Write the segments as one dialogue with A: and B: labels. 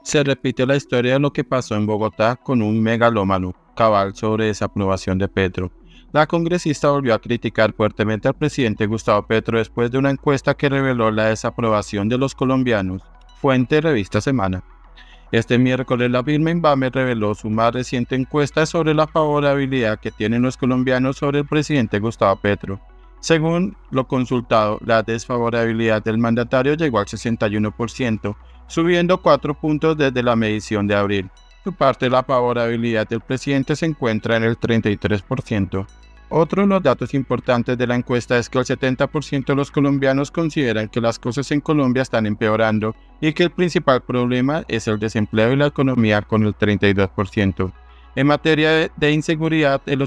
A: Se repite la historia de lo que pasó en Bogotá con un megalómano cabal sobre desaprobación de Petro. La congresista volvió a criticar fuertemente al presidente Gustavo Petro después de una encuesta que reveló la desaprobación de los colombianos. Fuente Revista Semana. Este miércoles la firma Invamer reveló su más reciente encuesta sobre la favorabilidad que tienen los colombianos sobre el presidente Gustavo Petro. Según lo consultado, la desfavorabilidad del mandatario llegó al 61%, subiendo 4 puntos desde la medición de abril. Por su parte, la favorabilidad del presidente se encuentra en el 33%. Otro de los datos importantes de la encuesta es que el 70% de los colombianos consideran que las cosas en Colombia están empeorando y que el principal problema es el desempleo y la economía con el 32%. En materia de inseguridad, el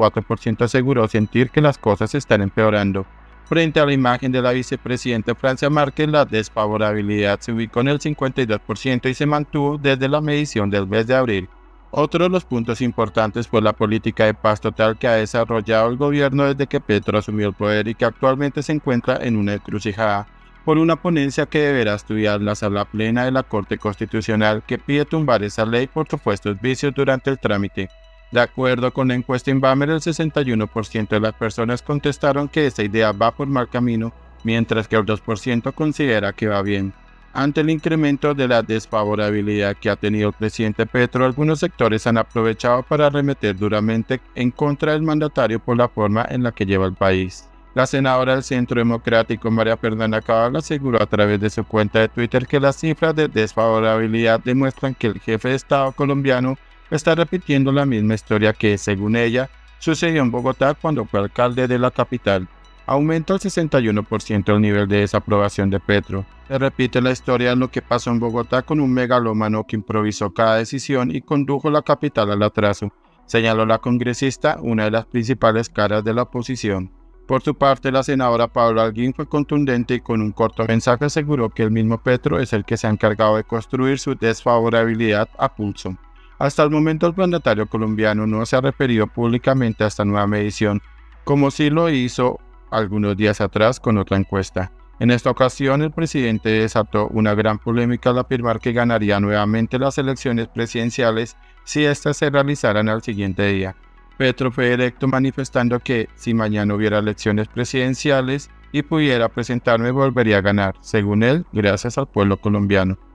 A: 84% aseguró sentir que las cosas están empeorando. Frente a la imagen de la vicepresidenta Francia Márquez, la desfavorabilidad se ubicó en el 52% y se mantuvo desde la medición del mes de abril. Otro de los puntos importantes fue la política de paz total que ha desarrollado el gobierno desde que Petro asumió el poder y que actualmente se encuentra en una encrucijada por una ponencia que deberá estudiar la sala plena de la Corte Constitucional que pide tumbar esa ley por supuestos vicios durante el trámite. De acuerdo con la encuesta Invamer, el 61% de las personas contestaron que esa idea va por mal camino, mientras que el 2% considera que va bien. Ante el incremento de la desfavorabilidad que ha tenido el presidente Petro, algunos sectores han aprovechado para arremeter duramente en contra del mandatario por la forma en la que lleva el país. La senadora del Centro Democrático, María Fernanda Cabal, aseguró a través de su cuenta de Twitter que las cifras de desfavorabilidad demuestran que el jefe de Estado colombiano está repitiendo la misma historia que, según ella, sucedió en Bogotá cuando fue alcalde de la capital. Aumenta el 61% el nivel de desaprobación de Petro. Se repite la historia de lo que pasó en Bogotá con un megalómano que improvisó cada decisión y condujo la capital al atraso, señaló la congresista, una de las principales caras de la oposición. Por su parte, la senadora Paula Holguín fue contundente y con un corto mensaje aseguró que el mismo Petro es el que se ha encargado de construir su desfavorabilidad a pulso. Hasta el momento el mandatario colombiano no se ha referido públicamente a esta nueva medición, como sí lo hizo algunos días atrás con otra encuesta. En esta ocasión, el presidente desató una gran polémica al afirmar que ganaría nuevamente las elecciones presidenciales si éstas se realizaran al siguiente día. Petro fue electo manifestando que, si mañana hubiera elecciones presidenciales y pudiera presentarme, volvería a ganar, según él, gracias al pueblo colombiano.